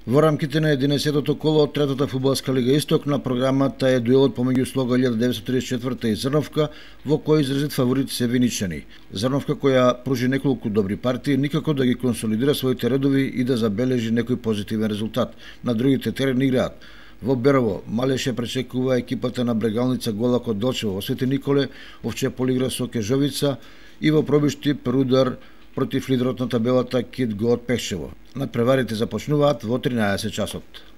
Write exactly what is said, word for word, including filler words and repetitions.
Во рамките на единесетото коло од третата фудбалска лига Исток на програмата е дуелот помеѓу Слога илјада деветстотини триесет и четврта и Зрновка, во кој изразит фаворити се виничани. Зрновка, која пружи неколку добри партии, никако да ги консолидира своите редови и да забележи некој позитивен резултат. На другите терени играат во Берово, Малеше пречекува екипата на Брегалница Голак од Делчево, во Свети Николе Овчепол игра со Кежовица и во Пробишти Перудар против лидерот на табелата Кит Го од Пешчево. Надпреварите започнуваат во тринаесет часот.